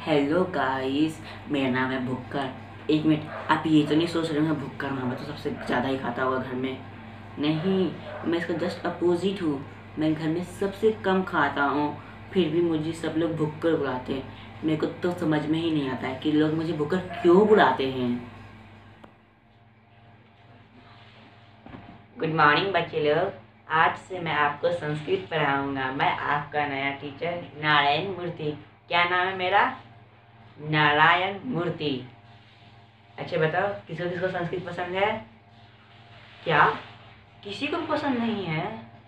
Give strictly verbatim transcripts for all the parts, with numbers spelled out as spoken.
Hello guys, मेरा नाम है भुक्कर। एक मिनट, आप ये तो नहीं सोच रहे हो मैं भुक्कर हूँ, मैं तो सबसे ज़्यादा ही खाता होगा घर में। नहीं, मैं इसका जस्ट अपोजिट हूँ। मैं घर में सबसे कम खाता हूँ, फिर भी मुझे सब लोग भुक्कर बुलाते हैं। मेरे को तो समझ में ही नहीं आता है कि लोग मुझे भुक्कर क्यों बुलाते हैं। गुड मॉर्निंग बच्चे लोग, आज से मैं आपको संस्कृत पढ़ाऊंगा। मैं आपका नया टीचर नारायण मूर्ति। क्या नाम है मेरा? नारायण मूर्ति। अच्छा बताओ, किसको किसको संस्कृत पसंद है? क्या किसी को पसंद नहीं है?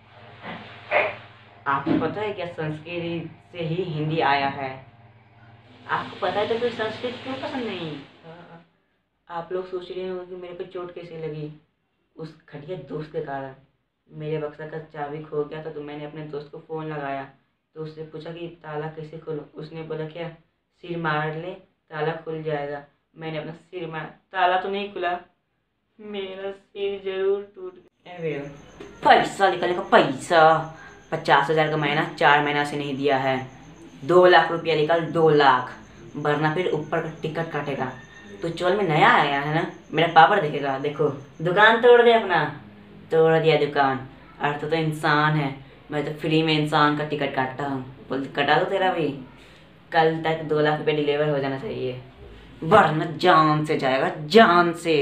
आपको पता है क्या संस्कृत से ही हिंदी आया है? आपको पता है तो फिर संस्कृत क्यों पसंद नहीं? आप लोग सोच रहे हो कि मेरे को चोट कैसे लगी? उस घटिया दोस्त के कारण। मेरे बक्सा का चाबी खो गया था, तो मैंने अपने दोस्त को फ़ोन लगाया तो उससे पूछा कि ताला कैसे खोलूं। उसने बोला क्या सिर मार ले ताला खुल जाएगा। मैंने अपना सिर मार, ताला तो नहीं खुला, मेरा सिर जरूर टूट गया। पैसा निकलने का पैसा, पचास हजार का महीना चार महीना से नहीं दिया है। दो लाख रुपया निकल, दो लाख, वरना फिर ऊपर का टिकट काटेगा। तो चोल में नया आया है ना, मेरा पावर देखेगा। देखो दुकान तोड़ दे अपना, तोड़ दिया दुकान। अर्थ तो, तो इंसान है, मैं तो फ्री में इंसान का टिकट काटता हूँ। बोल कटा दो तेरा भी, कल तक दो लाख रुपये डिलीवर हो जाना चाहिए, वरना जान से जाएगा, जान से।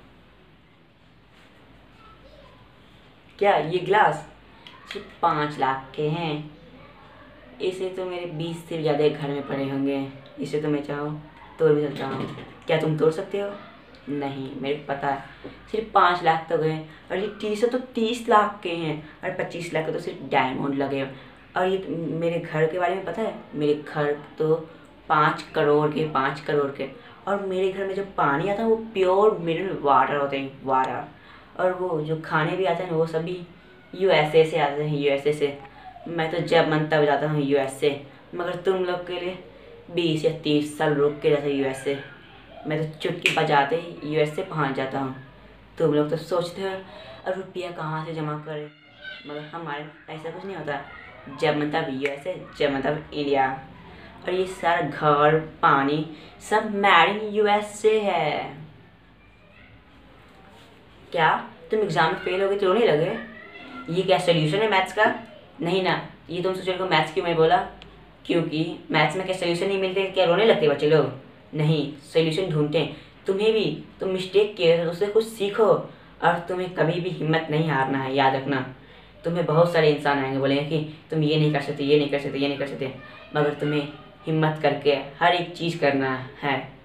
क्या ये गिलास सिर्फ पाँच लाख के हैं? इसे तो मेरे बीस से ज़्यादा घर में पड़े होंगे। इसे तो मैं चाहूँ तोड़ भी सकता हूँ। क्या तुम तोड़ सकते हो? नहीं, मेरे को पता है सिर्फ पाँच लाख तो गए, और ये टी शर्ट तो तीस लाख के हैं, और पच्चीस लाख के तो सिर्फ डायमंड लगे। और ये मेरे घर के बारे में पता है? मेरे घर तो पाँच करोड़ के पाँच करोड़ के और मेरे घर में जो पानी आता है वो प्योर मिनरल वाटर होते हैं, वाटर। और वो जो खाने भी आते हैं वो सभी यूएसए से आते हैं, यूएसए से। मैं तो जब मन तब जाता हूँ यूएसए, मगर तुम लोग के लिए बीस या तीस साल रुक के जाता यूएसए। मैं तो चुटकी बजाते ही यूएसए पहुँच जाता हूँ। तुम लोग तो सोचते हो अब रुपया कहाँ से जमा करें, मगर हमारे ऐसा कुछ नहीं होता। जब मन तब यूएसए, जब मन तब इंडिया। और ये सारा घर पानी सब मेड इन यूएसए है। क्या तुम एग्ज़ाम में फेल हो गए तो रोने लगे? ये क्या सोल्यूशन है मैथ्स का? नहीं ना, ये तुम सोच रहे हो मैथ्स क्यों मैं बोला? क्योंकि मैथ्स में क्या सोल्यूशन नहीं मिलते, क्या रोने लगते बच्चे लोग? नहीं, सोल्यूशन ढूंढते हैं। तुम्हें भी, तुम मिस्टेक किए तो उससे कुछ सीखो, और तुम्हें कभी भी हिम्मत नहीं हारना है, याद रखना। तुम्हें बहुत सारे इंसान आएंगे बोलेंगे कि तुम ये नहीं कर सकते, ये नहीं कर सकते, ये नहीं कर सकते, मगर तुम्हें हिम्मत करके हर एक चीज़ करना है।